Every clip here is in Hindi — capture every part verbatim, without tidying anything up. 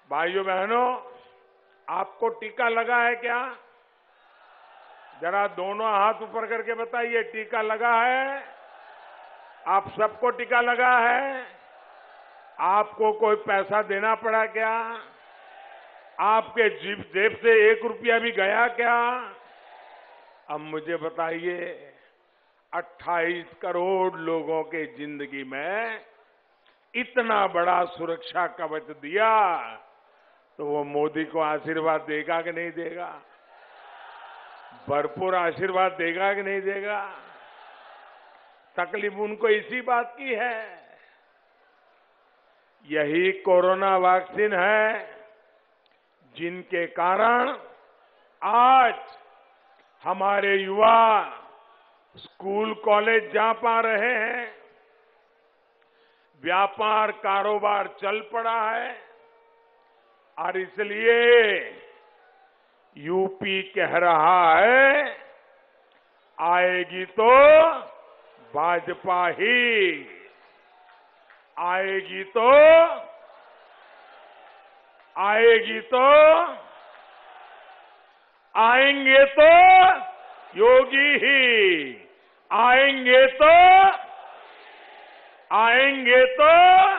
भाइयों बहनों, आपको टीका लगा है क्या? जरा दोनों हाथ ऊपर करके बताइए, टीका लगा है? आप सबको टीका लगा है? आपको कोई पैसा देना पड़ा क्या? आपके जेब जेब से एक रुपया भी गया क्या? अब मुझे बताइए, अट्ठाईस करोड़ लोगों के जिंदगी में इतना बड़ा सुरक्षा कवच दिया, तो वो मोदी को आशीर्वाद देगा कि नहीं देगा? भरपूर आशीर्वाद देगा कि नहीं देगा? तकलीफ उनको इसी बात की है। यही कोरोना वैक्सीन है जिनके कारण आज हमारे युवा स्कूल कॉलेज जा पा रहे हैं, व्यापार कारोबार चल पड़ा है, और इसलिए यूपी कह रहा है, आएगी तो भाजपा ही, आएगी तो आएगी तो आएंगे तो योगी ही, आएंगे तो आएंगे तो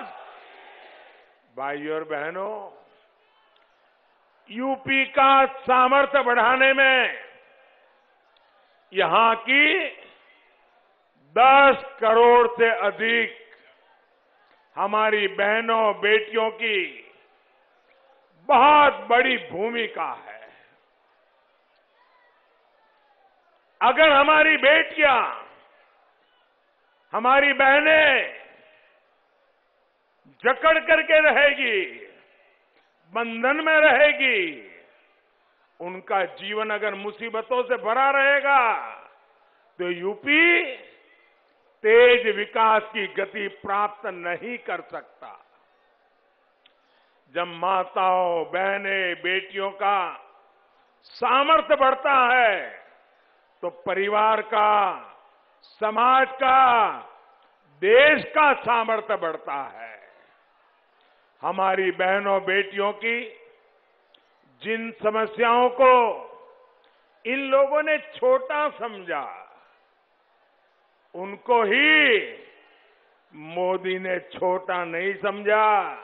भाइयों और बहनों, यूपी का सामर्थ्य बढ़ाने में यहां की दस करोड़ से अधिक हमारी बहनों बेटियों की बहुत बड़ी भूमिका है। अगर हमारी बेटियां, हमारी बहनें जकड़ करके रहेगी, बंधन में रहेगी, उनका जीवन अगर मुसीबतों से भरा रहेगा, तो यूपी तेज विकास की गति प्राप्त नहीं कर सकता। जब माताओं, बहनें, बेटियों का सामर्थ्य बढ़ता है, तो परिवार का, समाज का, देश का सामर्थ्य बढ़ता है। हमारी बहनों बेटियों की जिन समस्याओं को इन लोगों ने छोटा समझा, उनको ही मोदी ने छोटा नहीं समझा।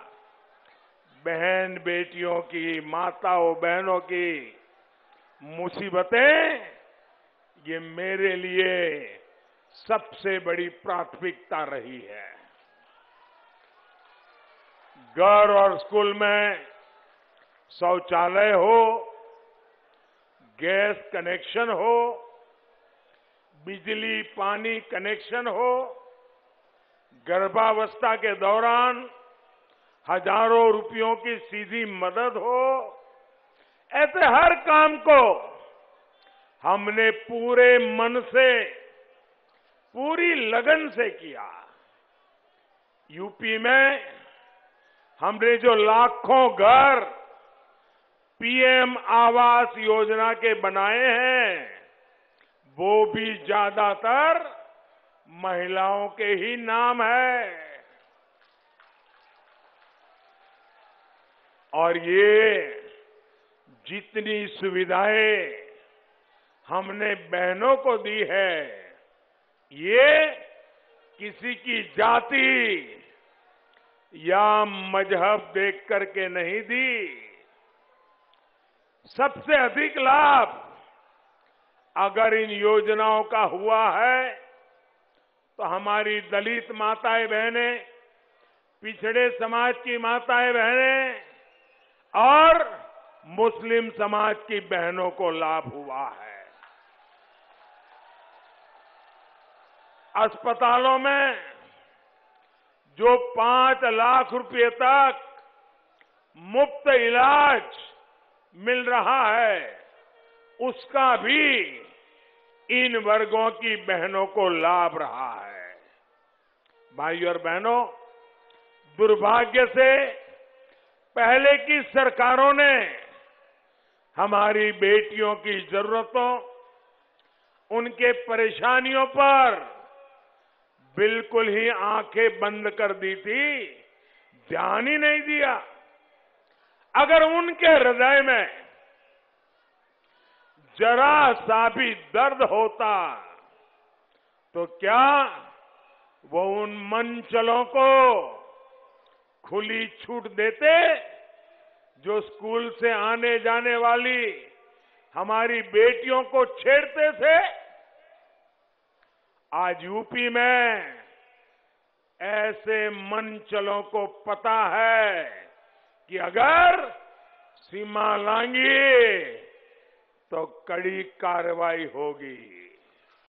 बहन बेटियों की, माताओं बहनों की मुसीबतें, ये मेरे लिए सबसे बड़ी प्राथमिकता रही है। घर और स्कूल में शौचालय हो, गैस कनेक्शन हो, बिजली पानी कनेक्शन हो, गर्भावस्था के दौरान हजारों रुपयों की सीधी मदद हो, ऐसे हर काम को हमने पूरे मन से, पूरी लगन से किया। यूपी में हमने जो लाखों घर पीएम आवास योजना के बनाए हैं, वो भी ज्यादातर महिलाओं के ही नाम है। और ये जितनी सुविधाएं हमने बहनों को दी है, ये किसी की जाति या मजहब देख करके नहीं दी। सबसे अधिक लाभ अगर इन योजनाओं का हुआ है, तो हमारी दलित माताएं बहनें, पिछड़े समाज की माताएं बहनें और मुस्लिम समाज की बहनों को लाभ हुआ है। अस्पतालों में जो पांच लाख रुपए तक मुफ्त इलाज मिल रहा है, उसका भी इन वर्गों की बहनों को लाभ रहा है। भाइयों और बहनों, दुर्भाग्य से पहले की सरकारों ने हमारी बेटियों की जरूरतों, उनके परेशानियों पर बिल्कुल ही आंखें बंद कर दी थी, ध्यान ही नहीं दिया। अगर उनके हृदय में जरा सा भी दर्द होता तो क्या वो उन मंचलों को खुली छूट देते जो स्कूल से आने जाने वाली हमारी बेटियों को छेड़ते थे? आज यूपी में ऐसे मंचलों को पता है कि अगर सीमा लांघी तो कड़ी कार्रवाई होगी।